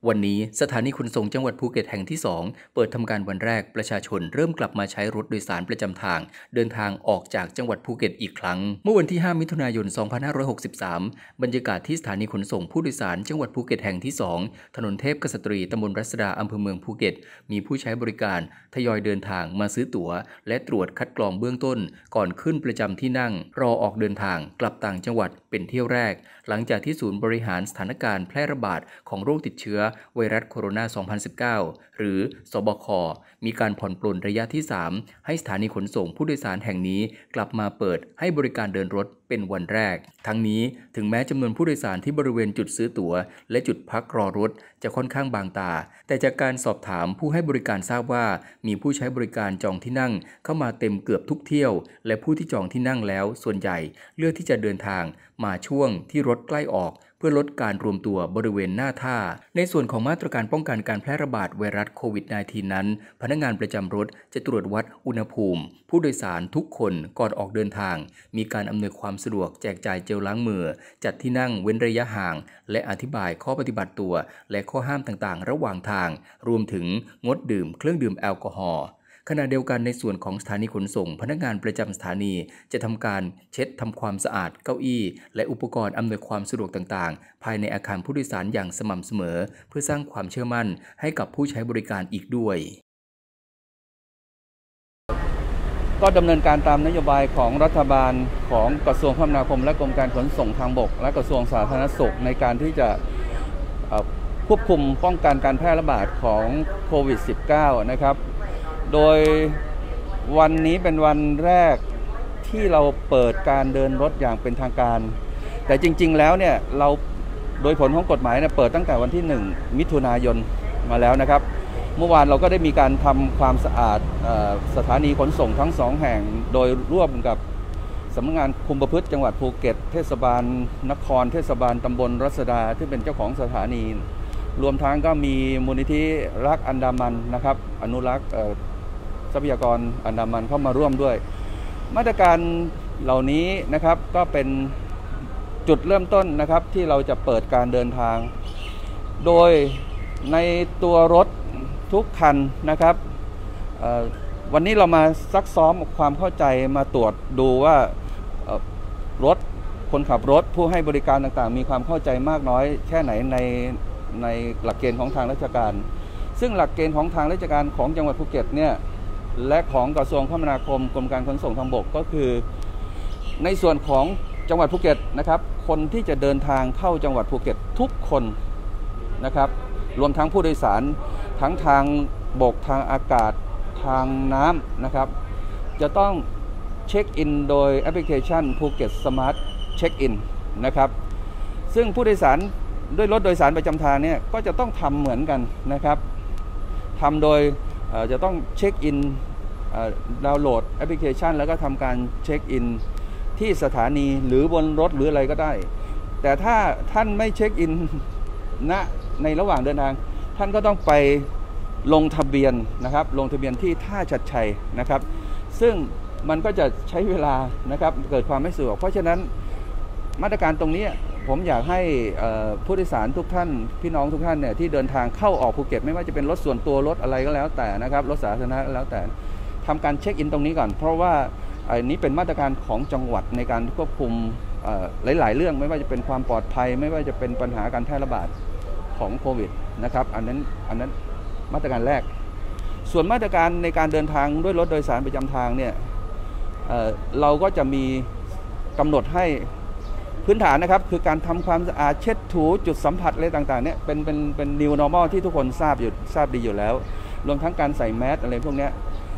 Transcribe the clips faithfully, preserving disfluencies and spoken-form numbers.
วันนี้สถานีขนส่งจังหวัดภูเก็ตแห่งที่สองเปิดทำการวันแรกประชาชนเริ่มกลับมาใช้รถโดยสารประจำทางเดินทางออกจากจังหวัดภูเก็ตอีกครั้งเมื่อวันที่ห้ามิถุนายนสองพันห้าร้อยหกสิบสามบรรยากาศที่สถานีขนส่งผู้โดยสารจังหวัดภูเก็ตแห่งที่สองถนนเทพกษัตรีตำบลรัศดาอำเภอเมืองภูเก็ตมีผู้ใช้บริการทยอยเดินทางมาซื้อตั๋วและตรวจคัดกรองเบื้องต้นก่อนขึ้นประจำที่นั่งรอออกเดินทางกลับต่างจังหวัดเป็นเที่ยวแรกหลังจากที่ศูนย์บริหารสถานการณ์แพร่ระบาดของโรคติดเชื้อไวรัสโคโรนาสองพันสิบเก้า หรือสบคมีการผ่อนปลนระยะที่สามให้สถานีขนส่งผู้โดยสารแห่งนี้กลับมาเปิดให้บริการเดินรถเป็นวันแรกทั้งนี้ถึงแม้จำนวนผู้โดยสารที่บริเวณจุดซื้อตั๋วและจุดพักรอรถจะค่อนข้างบางตาแต่จากการสอบถามผู้ให้บริการทราบว่ามีผู้ใช้บริการจองที่นั่งเข้ามาเต็มเกือบทุกเที่ยวและผู้ที่จองที่นั่งแล้วส่วนใหญ่เลือกที่จะเดินทางมาช่วงที่รถใกล้ออกเพื่อลดการรวมตัวบริเวณหน้าท่าในส่วนของมาตรการป้องกันการแพร่ระบาดไวรัสโควิด สิบเก้า นั้นพนักงานประจำรถจะตรวจวัดอุณหภูมิผู้โดยสารทุกคนก่อนออกเดินทางมีการอำนวยความสะดวกแจกจ่ายเจลล้างมือจัดที่นั่งเว้นระยะห่างและอธิบายข้อปฏิบัติตัวและข้อห้ามต่างๆระหว่างทางรวมถึงงดดื่มเครื่องดื่มแอลกอฮอล์ขณะเดียวกันในส่วนของสถานีขนส่งพนักงานประจำสถานีจะทำการเช็ดทำความสะอาดเก้าอี้และอุปกรณ์อำนวยความสะดวกต่างๆภายในอาคารผู้โดยสารอย่างสม่ำเสมอเพื่อสร้างความเชื่อมั่นให้กับผู้ใช้บริการอีกด้วยก็ดำเนินการตามนโยบายของรัฐบาลของกระทรวงคมนาคมและกรมการขนส่งทางบกและกระทรวงสาธารณสุขในการที่จะควบคุมป้องกันการแพร่ระบาดของโควิด สิบเก้า นะครับโดยวันนี้เป็นวันแรกที่เราเปิดการเดินรถอย่างเป็นทางการแต่จริงๆแล้วเนี่ยเราโดยผลของกฎหมายเนี่ยเปิดตั้งแต่วันที่หนึ่งมิถุนายนมาแล้วนะครับเมื่อวานเราก็ได้มีการทำความสะอาดสถานีขนส่งทั้งสองแห่งโดยร่วมกับสำนักงานคุมประพฤติจังหวัดภูเก็ตเทศบาลนครเทศบาลตำบลรัศดาที่เป็นเจ้าของสถานีรวมทั้งก็มีมูลนิธิรักอันดามันนะครับอนุรักษ์ทรัพยากรอันดามันเข้ามาร่วมด้วยมาตรการเหล่านี้นะครับก็เป็นจุดเริ่มต้นนะครับที่เราจะเปิดการเดินทางโดยในตัวรถทุกคันนะครับวันนี้เรามาซักซ้อมความเข้าใจมาตรวจดูว่ารถคนขับรถผู้ให้บริการต่างๆมีความเข้าใจมากน้อยแค่ไหนในในหลักเกณฑ์ของทางราชการซึ่งหลักเกณฑ์ของทางราชการของจังหวัดภูเก็ตเนี่ยและของกระทรวงคมนาคมกรมการขนส่งทางบกก็คือในส่วนของจังหวัดภูเก็ตนะครับคนที่จะเดินทางเข้าจังหวัดภูเก็ตทุกคนนะครับรวมทั้งผู้โดยสารทั้งทางบกทางอากาศทางน้ำนะครับจะต้องเช็คอินโดยแอปพลิเคชันภูเก็ตสมาร์ทเช็คอินนะครับซึ่งผู้โดยสารด้วยรถโดยสารประจำทางเนี่ยก็จะต้องทำเหมือนกันนะครับทำโดยจะต้องเช็คอินดาวน์โหลดแอปพลิเคชันแล้วก็ทำการเช็คอินที่สถานีหรือบนรถหรืออะไรก็ได้แต่ถ้าท่านไม่เช็คอินณในระหว่างเดินทางท่านก็ต้องไปลงทะเบียนนะครับลงทะเบียนที่ท่าชัดชัยนะครับซึ่งมันก็จะใช้เวลานะครับเกิดความไม่สะดวกเพราะฉะนั้นมาตรการตรงนี้ผมอยากให้ผู้โดยสารทุกท่านพี่น้องทุกท่านเนี่ยที่เดินทางเข้าออกภูเก็ตไม่ว่าจะเป็นรถส่วนตัวรถอะไรก็แล้วแต่นะครับรถสาธารณะก็แล้วแต่ทำการเช็คอินตรงนี้ก่อนเพราะว่าอันนี้เป็นมาตรการของจังหวัดในการควบคุมหลายๆเรื่องไม่ว่าจะเป็นความปลอดภัยไม่ว่าจะเป็นปัญหาการแพร่ระบาดของโควิดนะครับอันนั้นอันนั้นมาตรการแรกส่วนมาตรการในการเดินทางด้วยรถโดยสารประจำทางเนี่ย เ, เราก็จะมีกำหนดให้พื้นฐานนะครับคือการทำความสะอาดเช็ดถูจุดสัมผัสอะไรต่างๆเนี่ยเป็นเป็นเป็น new normal ที่ทุกคนทราบอยู่ทราบดีอยู่แล้วรวมทั้งการใส่แมสอะไรพวกนี้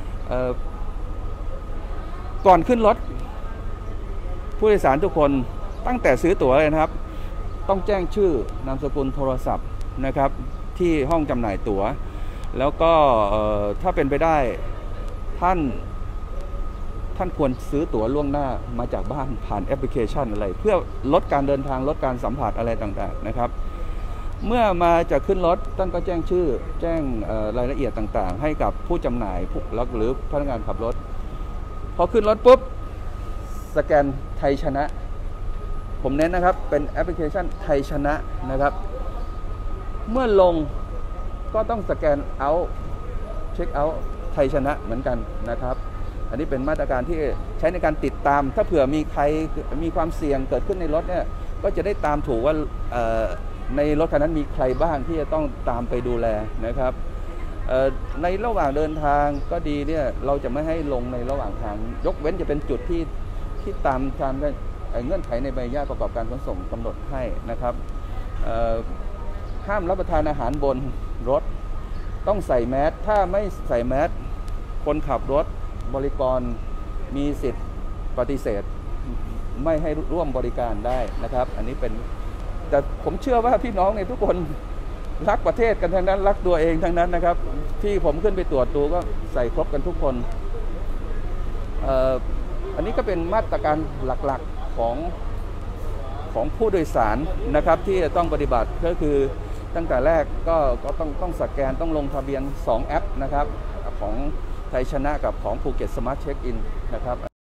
ก่อนขึ้นรถผู้โดยสารทุกคนตั้งแต่ซื้อตั๋วเลยนะครับต้องแจ้งชื่อนามสกุลโทรศัพท์นะครับที่ห้องจำหน่ายตั๋วแล้วก็ถ้าเป็นไปได้ท่านท่านควรซื้อตั๋วล่วงหน้ามาจากบ้านผ่านแอปพลิเคชันอะไรเพื่อลดการเดินทางลดการสัมผัสอะไรต่างๆนะครับเมื่อมาจะขึ้นรถท่านก็แจ้งชื่อแจ้งรายละเอียดต่างๆให้กับผู้จำหน่ายหรือพนักงานขับรถพอขึ้นรถปุ๊บสแกนไทยชนะผมเน้นนะครับเป็นแอปพลิเคชันไทยชนะนะครับเมื่อลงก็ต้องสแกนเอาท์เช็คเอาท์ไทยชนะเหมือนกันนะครับอันนี้เป็นมาตรการที่ใช้ในการติดตามถ้าเผื่อมีใครมีความเสี่ยงเกิดขึ้นในรถเนี่ยก็จะได้ตามถูกว่าในรถคันนั้นมีใครบ้างที่จะต้องตามไปดูแลนะครับในระหว่างเดินทางก็ดีเนี่ยเราจะไม่ให้ลงในระหว่างทางยกเว้นจะเป็นจุดที่ที่ตามตามเงื่อนไขในใบอนุญาตประกอบการขนส่งกำหนดให้นะครับห้ามรับประทานอาหารบนรถต้องใส่แมสถ้าไม่ใส่แมสคนขับรถบริกรมีสิทธิ์ปฏิเสธไม่ให้ร่วมบริการได้นะครับอันนี้เป็นแต่ผมเชื่อว่าพี่น้องเนี่ยทุกคนรักประเทศกันทั้งนั้นรักตัวเองทั้งนั้นนะครับที่ผมขึ้นไปตรวจดูก็ใส่ครบกันทุกคนเอ่ออันนี้ก็เป็นมาตรการหลักๆของของผู้โดยสารนะครับที่จะต้องปฏิบัติก็คือตั้งแต่แรกก็ก็ต้องต้องสแกนต้องลงทะเบียนสองแอปนะครับของไทยชนะกับของภูเก็ตสมาร์ทเช็คอินนะครับ